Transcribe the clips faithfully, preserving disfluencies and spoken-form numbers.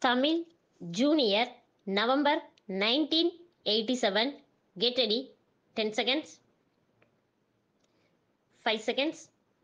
Tamil Junior November nineteen eighty-seven. Get ready. ten seconds. five seconds.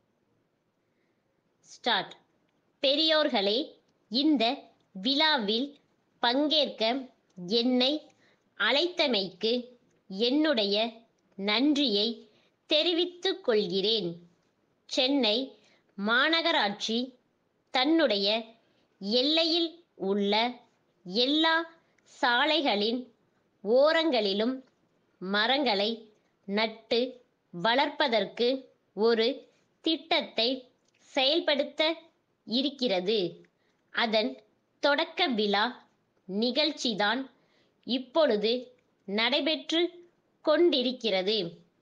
Start. பெரியோர்களே, இந்த விழாவில் பங்கேற்க என்னை அழைத்தமைக்கு என்னுடைய நன்றியை தெரிவித்துக் கொள்கிறேன். சென்னை மாநகராட்சி தன்னுடைய எல்லையில் உள்ள எல்லா சாலைகளின் ஓரங்களிலும் மரங்களை நட்டு வளர்ப்பதற்கு ஒரு திட்டத்தை செயல்படுத்த இருக்கிறது. அதன் தொடக்க விழா நிகழ்ச்சிதான் இப்பொழுது நடைபெற்று கொண்டிருக்கிறது.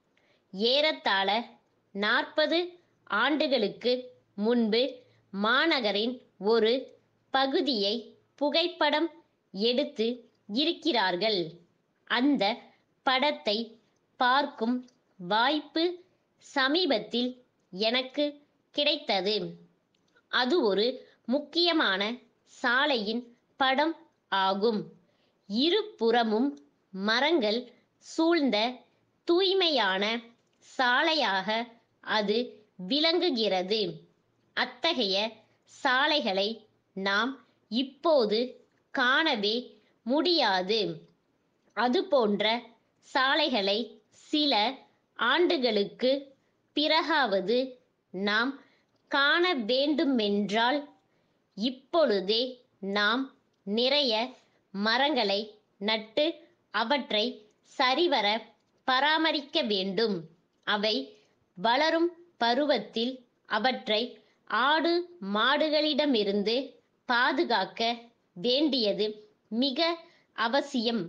ஏறத்தாழ நாற்பது ஆண்டுகளுக்கு முன்பு மாநகரின் ஒரு பகுதியை புகைப்படம் எடுத்து இருக்கிறார்கள். அந்த படத்தை பார்க்கும் வாய்ப்பு சமீபத்தில் எனக்கு கிடைத்தது. அது ஒரு முக்கியமான சாலையின் படம் ஆகும். இருபுறமும் மரங்கள் சூழ்ந்த தூய்மையான சாலையாக அது விளங்குகிறது. அத்தகைய சாலைகளை நாம் இப்போது காணவே முடியாது. அதுபோன்ற சாலைகளை சில ஆண்டுகளுக்கு பிறகாவது நாம் காண வேண்டுமென்றால் இப்பொழுதே நாம் நிறைய மரங்களை நட்டு அவற்றை சரிவர பராமரிக்க வேண்டும். அவை வளரும் பருவத்தில் அவற்றை ஆடு மாடுகளிடமிருந்து பாதுகாக்க வேண்டியது மிக அவசியம்.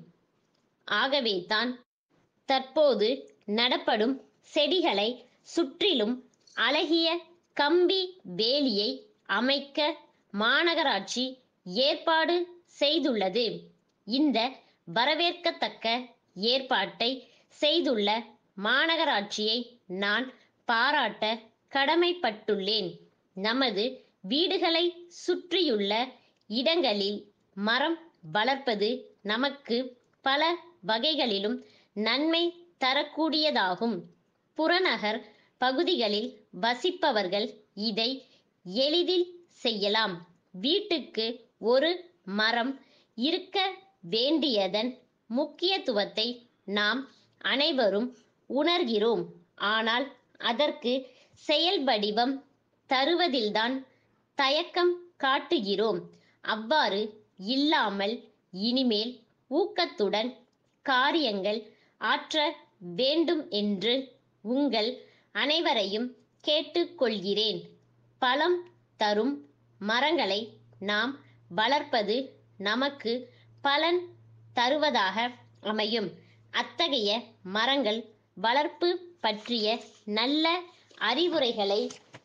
ஆகவேதான் தற்போது நடப்படும் செடிகளை சுற்றிலும் அழகிய கம்பி வேலியை அமைக்க மாநகராட்சி ஏற்பாடு செய்துள்ளது. இந்த வரவேற்கத்தக்க ஏற்பாட்டை செய்துள்ள மாநகராட்சியை நான் பாராட்ட கடமைப்பட்டுள்ளேன். நமது வீடுகளை சுற்றியுள்ள இடங்களில் மரம் வளர்ப்பது நமக்கு பல வகைகளிலும் நன்மை தரக்கூடியதாகும். புறநகர் பகுதிகளில் வசிப்பவர்கள் இதை எளிதில் செய்யலாம். வீட்டுக்கு ஒரு மரம் இருக்க வேண்டியதன் முக்கியத்துவத்தை நாம் அனைவரும் உணர்கிறோம். ஆனால் அதற்கு செயல் வடிவம் தருவதில்தான் தயக்கம் காட்டுகிறோம். அவ்வாறு இல்லாமல் இனிமேல் ஊக்கத்துடன் காரியங்கள் ஆற்ற வேண்டும் என்று உங்கள் அனைவரையும் கேட்டுக்கொள்கிறேன். பழம் தரும் மரங்களை நாம் வளர்ப்பது நமக்கு பலன் தருவதாக அமையும். அத்தகைய மரங்கள் வளர்ப்பு பற்றிய நல்ல அறிவுரைகளை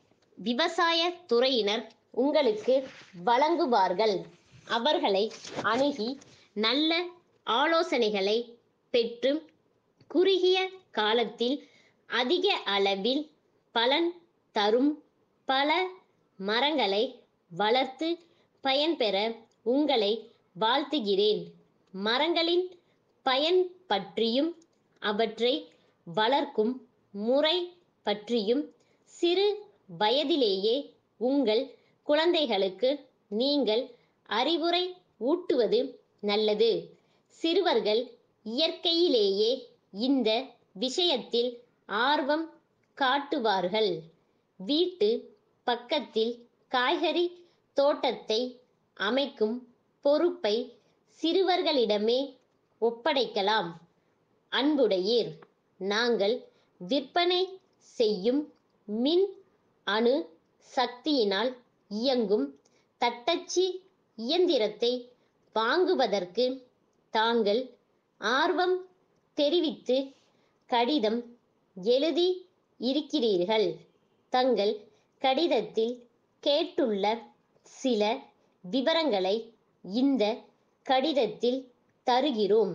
விவசாய துறையினர் உங்களுக்கு வழங்குவார்கள். அவர்களை அணுகி நல்ல ஆலோசனைகளை பெற்று குறுகிய காலத்தில் அதிக அளவில் பலன் தரும் பல மரங்களை வளர்த்து பயன்பெற உங்களை வாழ்த்துகிறேன். மரங்களின் பயன் பற்றியும் அவற்றை வளர்க்கும் முறை பற்றியும் சிறு வயதிலேயே உங்கள் குழந்தைகளுக்கு நீங்கள் அறிவுரை ஊட்டுவது நல்லது. சிறுவர்கள் இயற்கையிலேயே இந்த விஷயத்தில் ஆர்வம் காட்டுவார்கள். வீட்டு பக்கத்தில் காய்கறி தோட்டத்தை அமைக்கும் பொறுப்பை சிறுவர்களிடமே ஒப்படைக்கலாம். அன்புடையீர், நாங்கள் விற்பனை செய்யும் மின் அணு சக்தியினால் இயங்கும் தட்டச்சு இயந்திரத்தை வாங்குவதற்கு தாங்கள் ஆர்வம் தெரிவித்து கடிதம் எழுதி இருக்கிறீர்கள். தங்கள் கடிதத்தில் கேட்டுள்ள சில விவரங்களை இந்த கடிதத்தில் தருகிறோம்.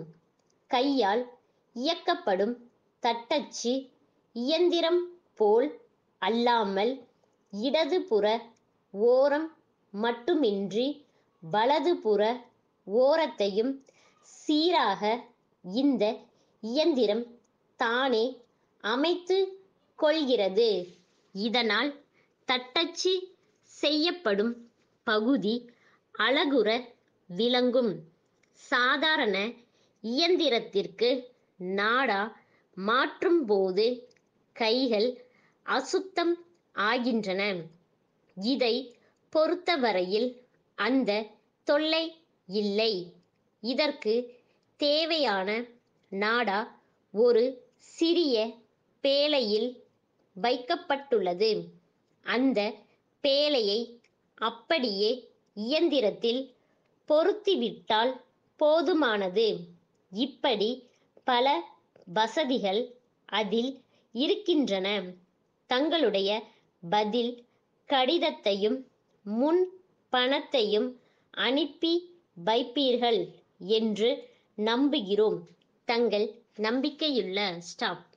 கையால் இயக்கப்படும் தட்டச்சு இயந்திரம் போல் அல்லாமல் இடதுபுற ஓரம் மட்டுமின்றி வலதுபுற ஓரத்தையும் சீராக இந்த இயந்திரம் தானே அமைத்து கொள்கிறது. இதனால் தட்டச்சு செய்யப்படும் பகுதி அழகுற விளங்கும். சாதாரண இயந்திரத்திற்கு நாடா மாற்றும் போது கைகள் அசுத்தம் ஆகின்றன. இதை பொறுத்தவரையில் அந்த தொல்லை இல்லை. இதற்கு தேவையான நாடா ஒரு சிறிய பேழையில் வைக்கப்பட்டுள்ளது. அந்த பேழையை அப்படியே இயந்திரத்தில் பொருத்திவிட்டால் போதுமானது. இப்படி பல வசதிகள் அதில் இருக்கின்றன. தங்களுடைய பதில் கடிதத்தையும் முன் பணத்தையும் அனுப்பி வைப்பீர்கள் என்று நம்புகிறோம். தங்கள் நம்பிக்கையுள்ள ஸ்டாப்.